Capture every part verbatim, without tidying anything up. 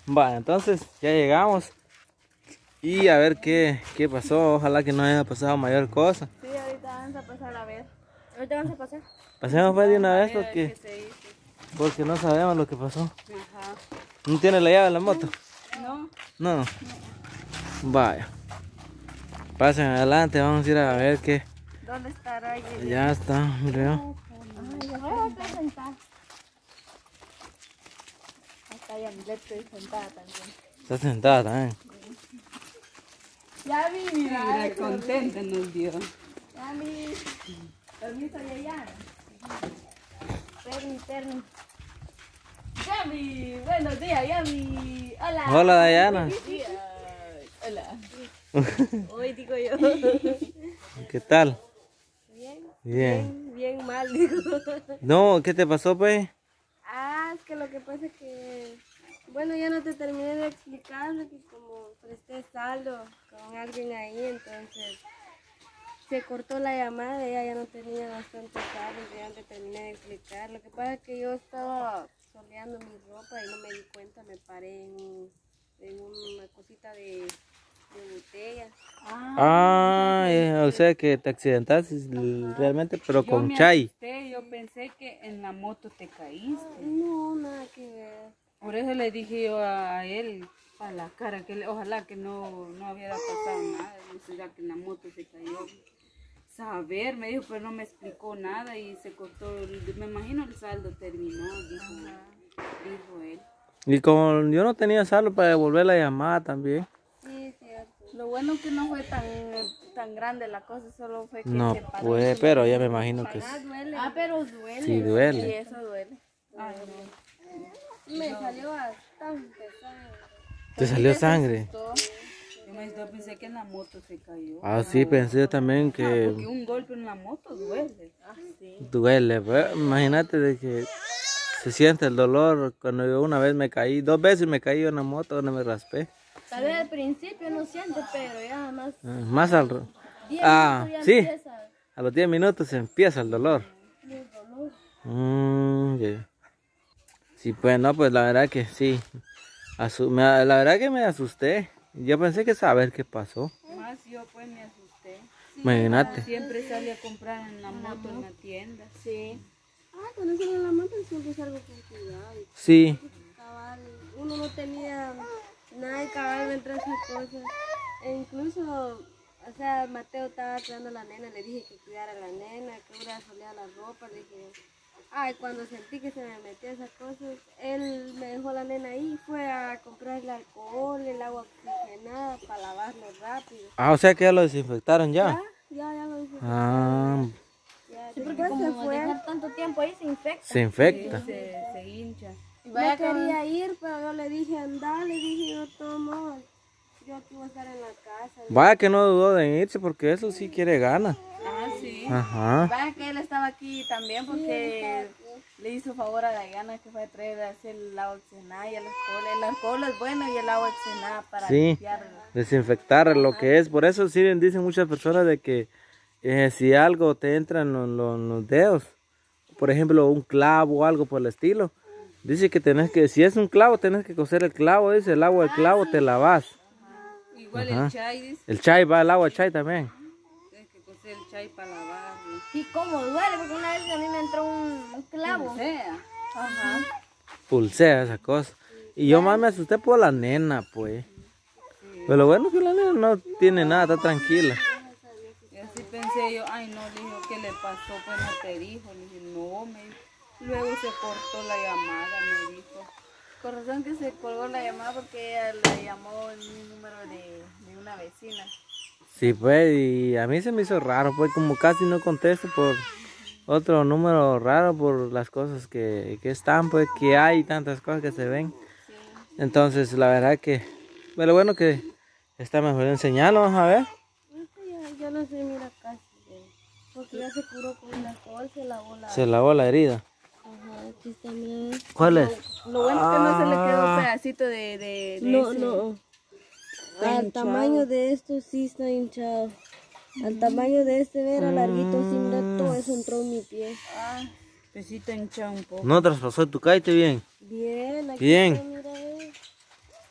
Bueno, entonces ya llegamos. Y a ver qué, qué pasó. Ojalá que no haya pasado mayor cosa. Sí, ahorita vamos a pasar a ver. Ahorita vamos a pasar. Pasemos pues de una vez A ver porque, qué se dice. porque no sabemos lo que pasó. Ajá. ¿No tiene la llave en la moto? No. No. Vaya. Pasen adelante, vamos a ir a ver qué. ¿Dónde estará ahí? Ya está, mire. Ay, ya voy a estar sentada. Acá ya me estoy sentada también. Está sentada también. Ya vi, mira. Mira, contenta nos dio. Ya vi. Permiso, Yayana. Permi, permi. Yami, buenos días, Yami. Hola. Hola, Dayana. Sí, ay, hola. Hoy digo yo. ¿Qué tal? Bien. Bien. Bien, bien mal, digo. No, ¿qué te pasó, pues? Ah, es que lo que pasa es que, bueno, ya no te terminé de explicar, que como presté saldo con alguien ahí, entonces se cortó la llamada, ella ya no tenía bastante saldo, ya no te terminé de explicar. Lo que pasa es que yo estaba soleando mi ropa y no me di cuenta, me paré en, un- en una cosita de, de botella. Ah, eh, o sea que te accidentaste realmente, pero Yo con me Chay. asusté, yo pensé que en la moto te caíste. No, nada que ver. Por eso le dije yo a él, a la cara, que le- ojalá que no, no hubiera pasado nada, no sé, ya que en la moto se cayó. Saber, me dijo, pero no me explicó nada y se cortó, el- me imagino el saldo terminó, dijo, dijo él. Y como yo no tenía saldo para devolver la llamada también. Sí, cierto. Lo bueno que no fue tan, tan grande la cosa, solo fue que No se paró. puede, pero ya me imagino que Ah, sí. duele. Ah, pero duele. Sí, duele. Sí, eso duele. Ay, no. Me salió bastante sangre. ¿Te salió sangre? Yo, me, yo pensé que en la moto se cayó. Ah, sí, pensé yo también Porque que un golpe en la moto duele. Ah, sí. duele. Pues, imagínate de que se siente el dolor. Cuando yo una vez me caí, dos veces me caí en la moto donde me raspé. Tal vez al principio no siente, pero ya más. Ah, Más al... ro- diez Ah, minutos ya sí. empieza A los diez minutos empieza el dolor. el dolor. Mm, ya. Sí, pues no, pues la verdad que sí. Asu- me- la verdad que me asusté. Yo pensé que saber qué pasó. Más yo pues me asusté. Imagínate. Siempre salí a comprar en la moto en la tienda. Sí. Ah, cuando sale la moto siempre salgo con cuidado. y Sí. cabal, uno no tenía nada de cabal entre esas cosas. E incluso, o sea, Mateo estaba cuidando a la nena, le dije que cuidara a la nena, que hubiera soleado la ropa, le dije, ay, cuando sentí que se me metía esas cosas, él me dejó la nena ahí, fue a comprar el alcohol, el agua oxigenada para lavarlo rápido. Ah, o sea que ya lo desinfectaron ya. Ya, ya, ya lo hice. Ah, Ya, sí, porque como se fue. Dejar tanto tiempo ahí se infecta. se infecta. Se, se hincha. No quería ir, pero yo le dije, anda, le dije, yo tomo, yo aquí voy a estar en la casa. Vaya que no dudó de irse porque eso sí quiere ganas. Ah, sí. Ajá. Vaya que él estaba aquí también porque le hizo favor a Dayana que fue a traer así el agua oxigenada y el alcohol. El alcohol es bueno y el agua oxigenada para Sí. limpiar. Desinfectar lo que es. Por eso sí dicen muchas personas de que eh, si algo te entra en los, los- los dedos, por ejemplo un clavo o algo por el estilo, dice que tenés que, si es un clavo, tenés que coser el clavo, dice el agua del clavo te lavas. Igual Ajá. el chai, dice, El chai va, el agua chai también. tienes que coser el chai para lavarlo. Y cómo duele, porque una vez a mí me entró un, un clavo. O sea, Ajá. Pulsea esa cosa. Y yo más me asusté por la nena, pues. Pero lo bueno es que la nena no tiene nada, está tranquila. y así pensé yo, ay no, le dije, ¿qué le pasó? Pues no te dijo. Le dije, no, me dijo. Luego se cortó la llamada, me dijo. Con razón que se colgó la llamada porque ella la llamó en un número de, de una vecina. Sí, pues, y a mí se me hizo raro, pues como casi no contesto por otro número raro, por las cosas que, que están, pues que hay tantas cosas que se ven. Entonces, la verdad que, pero bueno que está mejor enseñarlo, vamos a ver. Ya, yo no sé, mira casi. eh, Porque ya se curó con el alcohol, se lavó la... Se lavó la herida. Ajá, aquí está, mira. ¿Cuál es? Lo bueno es que no se le quedó Ah. un pedacito de, de, de no, ese. No, al tamaño de esto sí está hinchado. Al tamaño de este, ver, larguito, así, mira, todo eso entró en mi pie. Ah, pesita hinchada un poco. No traspasó tu caite bien. Bien, aquí Bien. está, mira, ve.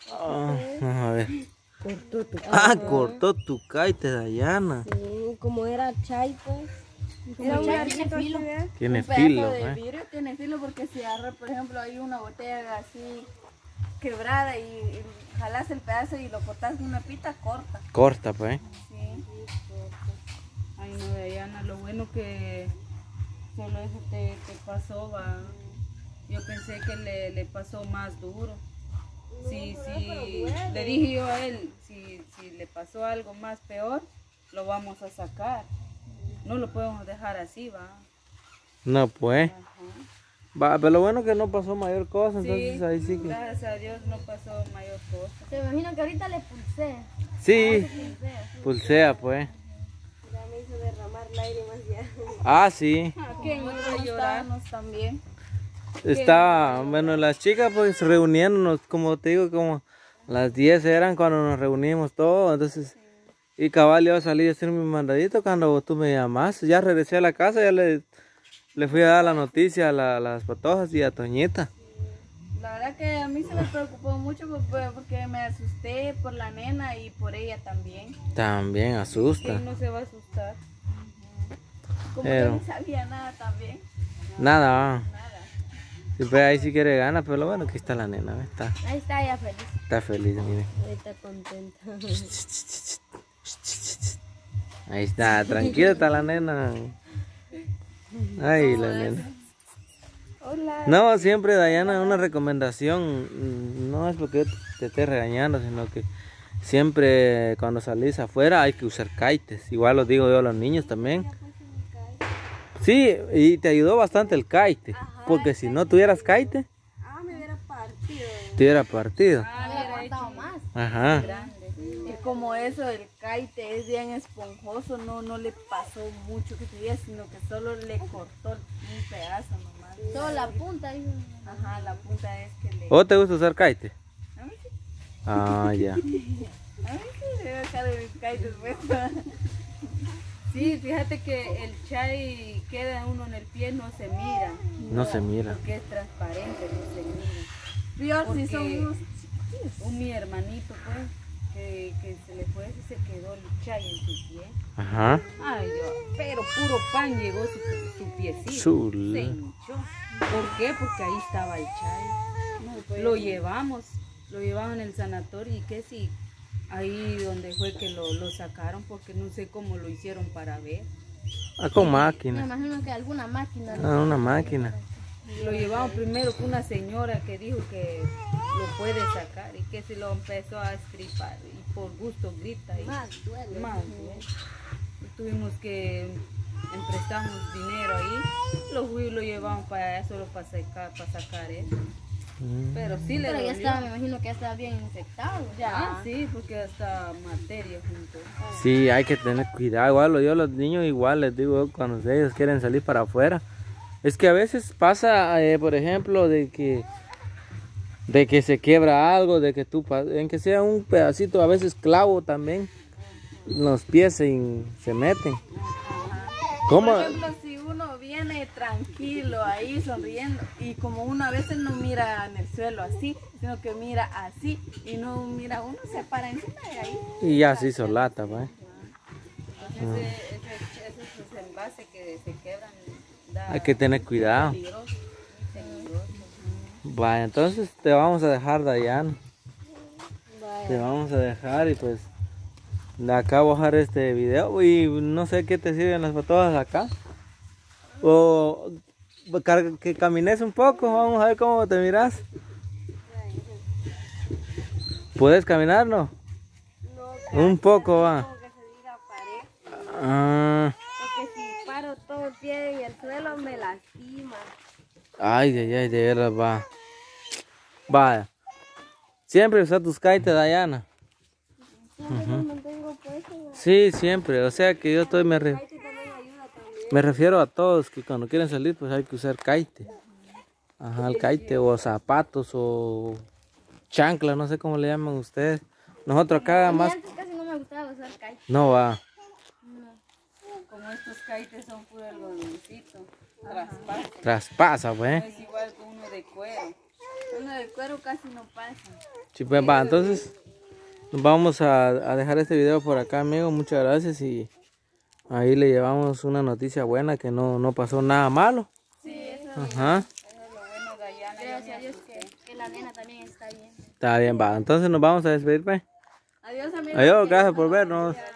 cortó tu Ah, cortó tu kite, Dayana. Sí, como era chai, pues. Como Era un chai arquito tiene filo. así, ¿verdad? Tiene Un pedazo filo, de ¿eh? vidrio tiene filo porque si agarra, por ejemplo, hay una botella así quebrada y, y jalas el pedazo y lo cortas en una pita, corta. Corta, pues. Sí. Ay, no, Dayana, lo bueno que solo eso te, te pasó, va. Yo pensé que le, le pasó más duro. Sí, sí, le dije yo a él, si, si le pasó algo más peor, lo vamos a sacar. No lo podemos dejar así, va. No, pues. Ajá. Va, pero lo bueno que no pasó mayor cosa, entonces Sí, ahí sí que... gracias a Dios no pasó mayor cosa. Se me imagino que ahorita le pulsé. Sí, Pulsé. pulsea, pues. Ya me hizo derramar lágrimas ya. Ah, sí. ¿Quién iba a llorar? Estábamos también. Estaba, bueno, las chicas pues reuniéndonos, como te digo, como las diez eran cuando nos reunimos todos, entonces, y cabal iba a salir a hacer mi mandadito cuando tú me llamaste, ya regresé a la casa, ya le, le fui a dar la noticia a, la- a las patojas y a Toñita. La verdad que a mí se me preocupó mucho por- por- porque me asusté por la nena y por ella también. También asusta. ¿Quién no se va a asustar? Como Pero- yo no sabía nada también. Nada, va. Nada. Sí, pues ahí sí quiere ganas, pero lo bueno que está la nena, ¿ves? Está, Ahí está ella feliz. está feliz, miren. Ahorita contenta. Ahí está, tranquila está la nena. Ay, la nena. Hola. No, siempre, Dayana, una recomendación, mm, no es porque yo te esté regañando, sino que siempre cuando salís afuera hay que usar kites. Igual lo digo yo a los niños también. Sí, y te ayudó bastante el kite, porque si no tuvieras kite, Ah, me hubiera partido. te hubiera partido. Ah, Había era cortado hecho más. Ajá. grande. Y como eso, el kite es bien esponjoso, no, no le pasó mucho que sería, sino que solo le cortó un pedazo nomás. Solo la punta. Ahí. Ajá, la punta es que le... ¿O te gusta usar kite? A mí sí, Ah, ya. a mí sí, debe dejar de mis kites, pues. Sí, fíjate que el chai queda uno en el pie, no se mira. No se mira. Porque es transparente, no se mira. Peor si Porque son unos... un mi hermanito, pues, que, que se le fue y se quedó el chai en su pie. Ajá. Ay, yo, pero puro pan llegó su, su piecito. Chula. Se hinchó. ¿Por qué? Porque ahí estaba el chai. Lo llevamos, lo llevaban en el sanatorio y que si ahí donde fue que lo, lo sacaron, porque no sé cómo lo hicieron para ver. Ah, con Me máquina. imagino que alguna máquina. Ah, una máquina. Lo llevaban primero con una señora que dijo que lo puede sacar y que si lo empezó a estripar y por gusto grita y Más duele. más, ¿eh? Y tuvimos que emprestamos dinero ahí, lo fui y lo llevaban para allá solo para sacar, para sacar eso. Mm. Pero sí le Pero ya dolió. estaba, me imagino que ya estaba bien infectado. Ah, Ya. sí, porque hasta materia junto. Sí, hay que tener cuidado. Igual yo a los niños igual les digo cuando ellos quieren salir para afuera. Es que a veces pasa, eh, por ejemplo, de que de que se quiebra algo, de que tú, pa- en que sea un pedacito, a veces clavo también, los pies se, se meten. ¿Cómo? Por ejemplo, si uno viene tranquilo ahí sonriendo y como uno a veces no mira en el suelo así, sino que mira así y no mira uno, se para encima de ahí. Y ya se hizo lata, pues. Entonces ese, ese, esos envases que se quebran da Hay que tener cuidado. peligroso, muy peligroso. Vaya, entonces te vamos a dejar, Dayan. Te vamos a dejar y pues de acá voy a dejar este video y no sé qué te sirven las patojas acá. O car- que camines un poco, vamos a ver cómo te miras. ¿Puedes caminar, no? No, Un poco va. como que se diga pared. Ah, Porque si paro todo el pie en el suelo me lastima. ay, ay, ay, de verdad va. Vaya. Siempre usa tus kites, Dayana. Siempre los mantengo puestos. Sí, siempre. O sea que yo estoy me, re- Kite también ayuda también. me refiero a todos que cuando quieren salir pues hay que usar kite. Ajá, el kite o zapatos o chancla, no sé cómo le llaman ustedes. Nosotros acá A mí más antes casi no me gustaba usar kite. no va. Como estos kites son puro algodoncito, traspasa. Traspasa, No pues. es igual que uno de cuero. Uno de cuero casi no pasa. Sí, pues va, entonces vamos a, a dejar este video por acá, amigo. Muchas gracias y ahí le llevamos una noticia buena, que no, no pasó nada malo. Sí, eso, Ajá. Eso es lo bueno, Dayana. gracias a Dios que, que la nena también está bien. Está bien, va. Entonces nos vamos a despedir, pues. Adiós, amigos. Adiós, gracias por vernos.